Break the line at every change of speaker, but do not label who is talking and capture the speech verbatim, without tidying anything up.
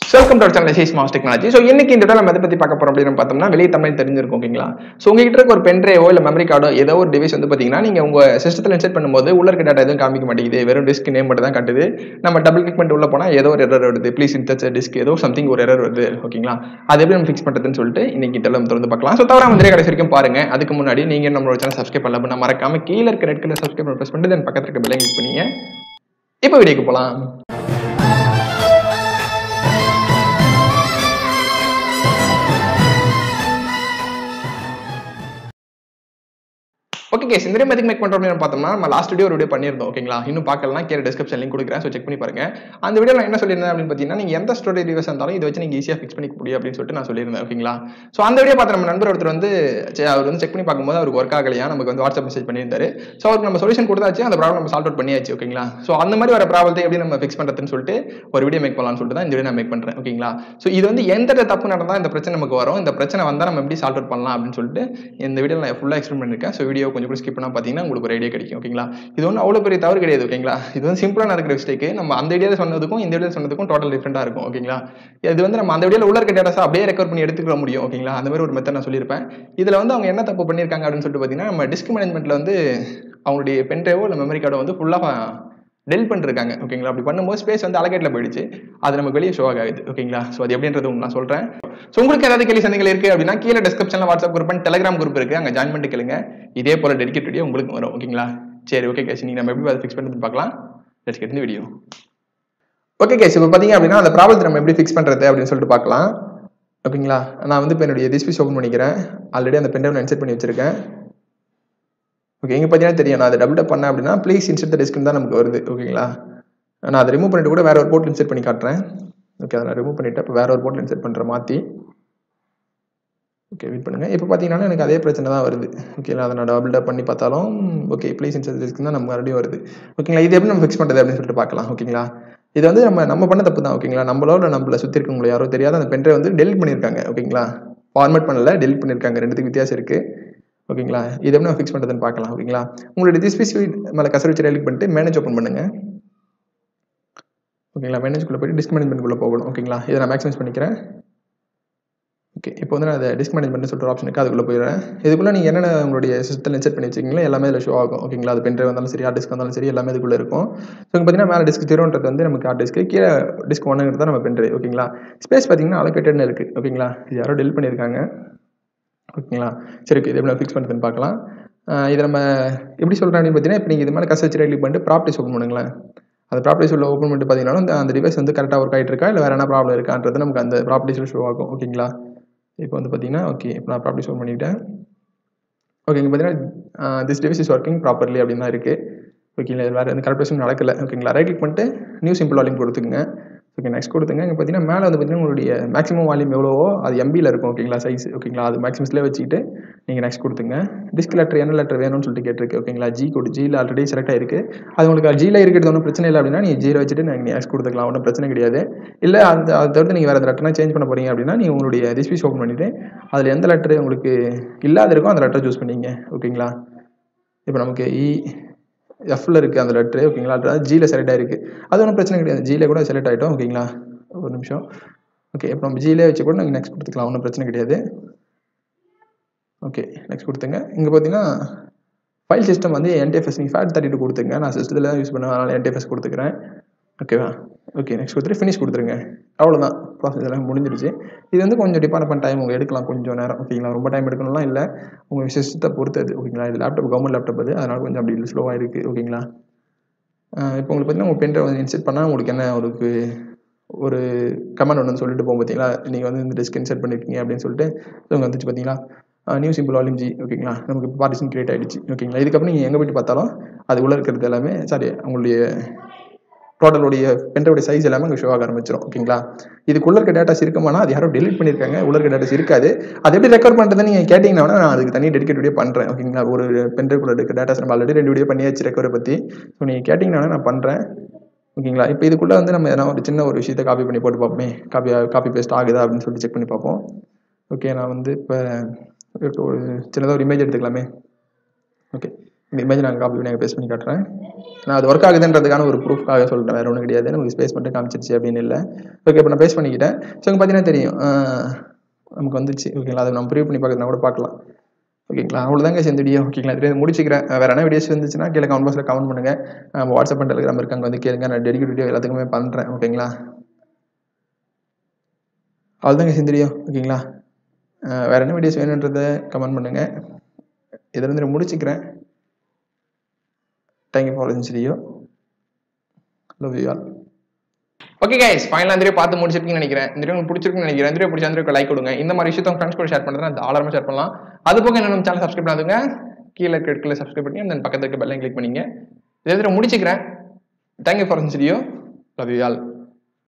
Welcome to channel S A S technology. So இன்னைக்கு இந்த video நம்ம எதை பத்தி பார்க்க போறோம் அப்படின்னு பார்த்தோம்னா, வெளியே தமிழ் தெரிஞ்சிருக்கும் ஓகேங்களா. ஸோ உங்ககிட்ட இருக்க ஒரு பென் டிரைவோ இல்ல மெமரி கார்டோ ஏதோ ஒரு டிவைஸ் வந்து பாத்தீங்கன்னா நீங்க உங்க சிஸ்டத்தில் இன்சர்ட் பண்ணும்போது உள்ள இருக்க டேட்டா எதுவும் காமிக்க மாட்டேங்குது, வெறும் டிஸ்க் நேம் மட்டும் தான் காட்டுது. நம்ம டபுள் கிளிக் பண்ணிட்டு உள்ள போனா ஏதோ ஒரு எரர் வருது, ப்ளீஸ் இன்சர்ட் டிஸ்க் ஏதோ சம்திங் ஒரு எரர் வருது ஓகேங்களா. அது எப்படி நம்ம ஃபிக்ஸ் பண்றதுன்னு சொல்லிட்டு இன்னைக்கு இதெல்லாம் தொடர்ந்து பார்க்கலாம். ஸோ தவிர வந்து கடைசி வரைக்கும் பாருங்க. அதுக்கு முன்னாடி நீங்க நம்மளோட சேனல் சப்ஸ்கிரைப் பண்ணல அப்படின்னா மறக்காம கீழே இருக்க ரெட் கலர் சப்ஸ்கிரைப் பண்ணி பிரஸ் பண்ணிட்டு தென் பக்கத்துல இருக்க பெல் கிளிக் பண்ணீங்க. இப்போ வீடியோக்கு போலாம். ஓகே கேஸ், இந்த வீடியோ எதுக்கு மேக் பண்றோம் அப்படின்னு பார்த்தோம்னா, நம்ம லாஸ்ட் வீடியோ ஒரு வீடியோ பண்ணியிருந்தோம் ஓகேங்களா. இன்னும் பார்க்கலனா கீழே டிஸ்கிரிப்ஷன் லிங்க் கொடுக்குறேன், ஸோ செக் பண்ணி பாருங்க. அந்த வீடியோ நான் என்ன சொல்லியிருந்தேன் அப்படின்னு பார்த்தீங்கன்னா, நீங்க எந்த ஸ்டோரேஜ் டிவைஸ் இருந்தாலும் இதை வச்சு நீங்க ஈஸியாக ஃபிக்ஸ் பண்ணிக்க முடியும் அப்படின்னு சொல்லிட்டு நான் சொல்லியிருந்தேன் ஓகேங்களா. ஸோ அந்த வீடியோ பார்த்து நம்ம நண்பர் ஒருத்தர் வந்து அவர் வந்து செக் பண்ணி பார்க்கும்போது அவருக்கு ஒர்க் ஆகலையா, நமக்கு வந்து வாட்ஸ்அப் மெசேஜ் பண்ணியிருந்தாரு. ஸோ அவருக்கு நம்ம சொல்யூஷன் கொடுத்தாச்சு, அந்த ப்ராப்ளம் நம்ம சால்வ் அவுட் பண்ணியாச்சு ஓகேங்களா. ஸோ அந்த மாதிரி வர ப்ராப்ளத்தை எப்படி நம்ம ஃபிக்ஸ் பண்றதுன்னு சொல்லிட்டு ஒரு வீடியோ மேக் பண்ணலாம்னு சொல்லிட்டு தான் இந்த வீடியோ நான் மேக் பண்றேன் ஓகேங்களா. ஸோ இது வந்து எந்த தப்பு நடந்தால் இந்த பிரச்சனை நமக்கு வரும், இந்த பிரச்சனை வந்தால் நம்ம எப்படி சால்வ் அவுட் பண்ணலாம் அப்படின்னு சொல்லிட்டு இந்த வீடியோ நான் ஃபுல்லாக எக்ஸ்பிளைன் பண்ணியிருக்கேன். ஸோ வீடியோ கொஞ்சம் கூட ஸ்கிப் பண்ணா பார்த்தீங்கன்னா உங்களுக்கு ஒரு ஐடியா கிடைக்கும் ஓகேங்களா. இது ஒன்றும் அவ்வளோ பெரிய தவறு கிடையாது ஓகேங்களா. இது வந்து சிம்பிளா நடக்கிற மிஸ்டேக். நம்ம அந்த வீடியோல சொன்னதுக்கும் இந்த வீடியோல சொன்னதுக்கும் டோட்டல் டிஃபரெண்டா இருக்கும் ஓகேங்களா. இது வந்து நம்ம அந்த வீடியோல உள்ள இருக்க டேட்டாஸ் அப்படியே ரெக்கவர் பண்ணி எடுத்துக்க முடியும் ஓகேங்களா. அந்த மாதிரி ஒரு மெத்தட் நான் சொல்லியிருப்பேன். இதுல வந்து அவங்க என்ன தப்பு பண்ணியிருக்காங்க அப்படின்னு சொல்லிட்டு பார்த்தீங்கன்னா, நம்ம டிஸ்க் மேனேஜ்மெண்ட்ல வந்து அவங்களுடைய பென் டிரைவோ இல்லை மெமரி கார்டோ வந்து ஃபுல்லா டெல் பண்ணிருக்காங்க ஓகேங்களா. அப்படி பண்ணும்போது ஸ்பேஸ் வந்து அலகேட்ல போயிடுச்சு, அது நமக்கு வெளியே ஷோ ஆகுது ஓகேங்களா. ஸோ அது எப்படின்றது நான் சொல்றேன். ஸோ உங்களுக்கு ஏதாவது கேள்வி சந்தேகங்கள் இருக்கு அப்படின்னா கீழே டிஸ்கிரிப்ஷன்ல WhatsApp group and Telegram group இருக்கு, அங்க ஜாயின் பண்ணிட்டு கேளுங்க. இதே போல டெடிகேட் வீடியோ உங்களுக்கு வரும் ஓகேங்களா. சரி ஓகே கேஸ், நீங்க நம்ம எப்படி அதை ஃபிக்ஸ் பண்ணுறது பார்க்கலாம். லெட்ஸ் கெட் இந்த வீடியோ. ஓகே கேஸ், இப்போ பார்த்தீங்க அப்படின்னா அந்த ப்ராப்ளத்தை நம்ம எப்படி ஃபிக்ஸ் பண்ணுறது அப்படின்னு சொல்லிட்டு பார்க்கலாம் ஓகேங்களா. நான் வந்து இப்போ என்னுடைய டிஸ்பிஸ் ஓப்பன் பண்ணிக்கிறேன். ஆல்ரெடி அந்த பென் டிரைவ்ல இன்சர்ட் பண்ணி வச்சிருக்கேன். ஓகே, இங்கே பார்த்தீங்கன்னா தெரியும், நான் அதை டபுள் டப் பண்ணேன் அப்படின்னா ப்ளீஸ் இன்சர்ட் த டிஸ்க்னு தான் நமக்கு வருது ஓகேங்களா. நான் அதை ரிமூவ் பண்ணிட்டு கூட வேற ஒரு போர்ட்டில் இன்சர்ட் பண்ணி காட்டுறேன். ஓகே, அதை நான் ரிமூவ் பண்ணிவிட்டு இப்போ வேற ஒரு போர்ட்டில் இன்சர்ட் பண்ணுறேன் மாற்றி. ஓகே வெயிட் பண்ணுங்கள். இப்போ பார்த்தீங்கன்னா எனக்கு அதே பிரச்சனை தான் வருது ஓகேங்களா. அதை நான் டபுள் டப் பண்ணி பார்த்தாலும் okay please insert the disk தான் நமக்கு மறுபடியும் வருது ஓகேங்களா. இது எப்படி நம்ம ஃபிக்ஸ் பண்ணுறது அப்படின்னு சொல்லிட்டு பார்க்கலாம் ஓகேங்களா. இது வந்து நம்ம நம்ம பண்ண தப்பு தான் ஓகேங்களா. நம்மளோட நம்மள சுற்றி இருக்கவங்களை யாரோ தெரியாத அந்த பென் டிரைவ் வந்து டெலிட் பண்ணியிருக்காங்க ஓகேங்களா. ஃபார்மேட் பண்ணல, டெலிட் பண்ணியிருக்காங்க. ரெண்டுத்துக்கு வித்தியாசம் இருக்குது ஓகேங்களா. இது எப்படி நம்ம ஃபிக்ஸ் பண்ணுறதுன்னு பார்க்கலாம் ஓகேங்களா. உங்களுடைய டிஸ்பிஸ் மேலே கசர் வச்சு ரைட் கிளிக் பண்ணிட்டு மேனேஜ் ஓப்பன் பண்ணுங்க ஓகேங்களா. மேனேஜ்குள்ளே போய்ட்டு டிஸ்க் மேனேஜ்மெண்ட்குள்ளே போகணும் ஓகேங்களா. இதை நான் மேக்ஸிமைஸ் பண்ணிக்கிறேன். ஓகே, இப்போ வந்து நான் அதை டிஸ்க் மேனேஜ்மெண்ட் சொல்லிட்டு ஆப்ஷன் இருக்குது, அதுக்குள்ளே போயிடுறேன். இதுக்குள்ளே நீங்கள் என்னென்ன உங்களுடைய சிஸ்டத்தில் இன்சர்ட் பண்ணி வச்சிங்களோ எல்லாமே அதில் ஷோ ஆகும் ஓகேங்களா. அது பென் டிரைவ் வந்தாலும் சரி, ஹார்ட் டிஸ்க் வந்தாலும் சரி, எல்லாமே இதுக்குள்ளே இருக்கும். ஸோ இங்கே பார்த்தீங்கன்னா மேலே டிஸ்க் ஜீரோன்றது வந்து நமக்கு ஹார்ட் டிஸ்க், கீழே டிஸ்க் ஒன்னுங்கிறது தான் நம்ம பென் டிரைவ் ஓகேங்களா. ஸ்பேஸ் பார்த்தீங்கன்னா அலோகேட்டட்னு இருக்குது ஓகேங்களா. இது யாரோ டெலிட் பண்ணியிருக்காங்க ஓகேங்களா. சரி ஓகே, இது எப்படி ஃபிக்ஸ் பண்ணுறதுன்னு பார்க்கலாம். இதை நம்ம எப்படி சொல்கிறேன் அப்படின்னு பார்த்தீங்கன்னா, இப்போ நீங்கள் இது மேலே கசர் வச்சு ரைட் கிளிக் பண்ணிட்டு ப்ராப்பர்ட்டிஸ் ஓப்பன் பண்ணுங்களேன். அந்த ப்ராப்பர்ட்டிஸ் உள்ள ஓப்பன் பண்ணிட்டு பார்த்தீங்கன்னா அந்த டிவைஸ் வந்து கரெக்டாக ஒர்க் ஆகிட்டு இருக்கா இல்லை வேறு என்ன ப்ராப்ளம் இருக்கான்றது நமக்கு அந்த ப்ராப்பர்ட்டிஸில் ஷோ ஆகும் ஓகேங்களா. இப்போ வந்து பார்த்தீங்கன்னா ஓகே, இப்போ நான் ப்ராப்பர்ட்டிஸ் ஓப்பன் பண்ணிவிட்டேன். ஓகே, இங்கே பார்த்தீங்கன்னா this device is working properly அப்படின்னு தான் இருக்குது ஓகேங்களா. வேறு எந்த கரெக்டேஷன் நடக்கலை ஓகேங்களா. ரைட் கிளிக் பண்ணிட்டு நியூ சிம்பிள் வால்யூம் கொடுத்துக்குங்க. ஓகே, நெக்ஸ்ட் கொடுத்துங்க. இங்கே பார்த்தீங்கன்னா மேலே வந்து பார்த்தீங்கன்னா உங்களுடைய மேக்ஸிமம் வால்யூம் எவ்வளவோ அது எம்பியில் இருக்கும் ஓகேங்களா, சைஸ் ஓகேங்களா. அது மேக்ஸிமஸ்லேயே வச்சுக்கிட்டு நீங்கள் நெக்ஸ்ட் கொடுத்துங்க. டிஸ்க் லெட்டர் என்ன லெட்டர் வேணும்னு சொல்லிட்டு கேட்டிருக்கு ஓகேங்களா. ஜி கோடு ஜியில் ஆல்ரெடி செலக்ட் ஆயிருக்கு. அது உங்களுக்கு ஜியில் இருக்கிறது ஒன்றும் பிரச்சனை இல்லை அப்படின்னா நீங்கள் ஜீரோ வச்சுட்டு நீங்கள் நெக்ஸ்ட் கொடுத்துக்கலாம், ஒன்றும் பிரச்சனை கிடையாது. இல்லை அந்த அதை தவிர்த்து நீங்கள் வேறு எந்த லெட்டர்னா சேஞ்ச் பண்ண போகிறீங்க அப்படின்னா நீங்கள் உங்களுடைய டிஸ்பிஸ் ஓப்பன் பண்ணிவிட்டு அதில் எந்த லெட்டர் உங்களுக்கு இல்லாத இருக்கோ அந்த லெட்டர் சூஸ் பண்ணிங்க ஓகேங்களா. இப்போ நமக்கு இ எஃப்ல இருக்குது அந்த லெட்ரு ஓகேங்களா. ஜியில் செலக்ட் ஆகிருக்கு, அது ஒன்றும் பிரச்சனை கிடையாது. ஜியில் கூட செலக்ட் ஆகிட்டோம் ஓகேங்களா. ஒரு நிமிஷம். ஓகே, இப்போ நம்ம ஜியிலே வச்சு கூட நீங்கள் நெக்ஸ்ட் கொடுத்துக்கலாம், ஒன்றும் பிரச்சனை கிடையாது. ஓகே, நெக்ஸ்ட் கொடுத்துங்க. இங்கே பார்த்தீங்கன்னா ஃபைல் சிஸ்டம் வந்து என்டிஎஃப்எஸ் நீங்கள் ஃபேட் தேர்ட்டி டூ கொடுத்துங்க. நான் சிஸ்டத்தில் தான் யூஸ் பண்ணுவேன், அதனால் என்டிஎஃப்எஸ் கொடுத்துக்கிறேன் ஓகேவா. ஓகே, நெக்ஸ்ட் கொடுத்துட்டு ஃபினிஷ் கொடுத்துருங்க. அவ்வளோதான், ப்ராசஸ் எல்லாம் முடிஞ்சிருச்சு. இது வந்து கொஞ்சம் டிபார்ட்மெண்ட் டைம் உங்களுக்கு எடுக்கலாம், கொஞ்சம் நேரம் ஓகேங்களா. ரொம்ப டைம் எடுக்கணும்லாம் இல்லை, உங்கள் சிஸ்டத்தை பொறுத்தது ஓகேங்களா. இது லேப்டாப் கவர்மெண்ட் லேப்டாப் அது, அதனால் கொஞ்சம் அப்படி ஸ்லோவாக இருக்குது ஓகேங்களா. இப்போ உங்களுக்கு பார்த்தீங்கன்னா உங்கள் பென் டிரைவ் வந்து இன்சர்ட் பண்ணால் உங்களுக்கு என்ன உங்களுக்கு ஒரு கமெண்ட் ஒன்று சொல்லிட்டு போகும் பார்த்தீங்களா. நீங்கள் வந்து இந்த டிஸ்க் இன்சர்ட் பண்ணியிருக்கீங்க அப்படின்னு சொல்லிட்டு இவங்க வந்துச்சு பார்த்தீங்களா. நியூ சிம்பிள் வால்யூம் ஜி ஓகேங்களா. நமக்கு பார்ட்டிஷன் கிரியேட் ஆகிடுச்சு ஓகேங்களா. இதுக்கப்புறம் நீங்கள் எங்கே போய்ட்டு பார்த்தாலும் அது உள்ள இருக்கிறது எல்லாமே சாரி உங்களுடைய டோட்டலுடைய பென்ட்ரைவோட சைஸ் எல்லாமே அங்கே ஷோ ஆக ஆரம்பிச்சிடும் ஓகேங்களா. இதுக்குள்ள இருக்க டேட்டாஸ் இருக்குமானா அது யாரோ டெலிட் பண்ணியிருக்காங்க, உள்ள இருக்க டேட்டாஸ் இருக்காது. அது எப்படி ரெக்கவர் பண்ணுறதுன்னு நீங்கள் கேட்டிங்கன்னா நான் அதுக்கு தனி டெடிகேட் வீடியோ பண்ணுறேன் ஓகேங்களா. ஒரு பென்ட்ரைவுக்குள்ள இருக்க டேட்டாஸ் நம்ம ஆல்ரெடி ரெண்டு வீடியோ பண்ணியாச்சு ரெக்கவரை பற்றி. ஸோ நீங்கள் கேட்டிங்கன்னா நான் பண்ணுறேன் ஓகேங்களா. இப்போ இதுக்குள்ளே வந்து நம்ம எதனா ஒரு சின்ன ஒரு விஷயத்தை காப்பி பண்ணி போட்டு பார்ப்போமே, காப்பி காப்பி பேஸ்ட் ஆகுதா அப்படின்னு சொல்லிட்டு செக் பண்ணி பார்ப்போம். ஓகே, நான் வந்து இப்போ ஒரு சின்னதாக ஒரு இமேஜ் எடுத்துக்கலாமே. ஓகே, இந்த இமேஜ் நான் காப்பி பண்ணி பேஸ்ட் பண்ணி காட்டுறேன். நான் அது ஒர்க் ஆகுதுன்றதுக்கான ஒரு ப்ரூஃப்காக சொல்லிட்டேன், வேறு ஒன்றும் கிடையாது. நமக்கு ஸ்பேஸ் பண்ணிட்டு காமிச்சிருச்சு அப்படின்னு இல்லை. ஓகே, இப்போ நான் பேஸ்ட் பண்ணிக்கிட்டேன். ஸோ இங்கே பார்த்தீங்கன்னா தெரியும் நமக்கு வந்துச்சு. ஓகேங்களா, அதை நம்ம ப்ரிவியூ பண்ணி பார்க்கறதுனா கூட பார்க்கலாம். ஓகேங்களா, அவ்வளோதாங்க இந்த வீடியோ. ஓகேங்களா, இது முடிச்சுக்கிறேன். வேறு என்ன வீடியோஸ் இருந்துச்சுன்னா கீழே கமெண்ட் பாக்ஸில் கமெண்ட் பண்ணுங்கள். நம்ம வாட்ஸ்அப் அண்ட் டெலிகிராம் இருக்காங்க, வந்து கேளுங்க. நான் டெடிகேட் வீடியோ எல்லாத்துக்குமே பண்ணுறேன். ஓகேங்களா, அவ்வளோதாங்க இந்த வீடியோ. ஓகேங்களா, வேறு என்ன வீடியோஸ் வேணுன்றதை கமெண்ட் பண்ணுங்கள். இதில் வந்து நான் முடிச்சுக்கிறேன். தேங்க்யூ ஃபார் வாட்சிங் video. Love you all. Okay guys, ஃபைனலாக இந்த வீடியோ பார்த்து முடிச்சிருக்கீங்கன்னு நினைக்கிறேன். இந்த வீடியோ உங்களுக்கு பிடிச்சிருக்குன்னு நினைக்கிறேன். இந்த வீடியோ பிடிச்சா அந்த வீடியோ லைக் கொடுங்க. இந்த மாதிரி விஷயத்தை உங்கள் ஃப்ரெண்ட்ஸ் கூட ஷேர் பண்ணுறதுனா தாராளமாக ஷேர் பண்ணலாம். அது போக என்ன நம்ம சேனல் சப்ஸ்கிரைப் பண்ணாதுங்க, கீழே கிளிக்கில் சப்ஸ்கிரைப் பண்ணி அந்த பக்கத்துக்கு பெல்லையும் கிளிக் பண்ணிங்க. இதை முடிச்சுக்கிறேன். தேங்க்யூ ஃபார் வாட்சிங் வீடியோ. Love you all.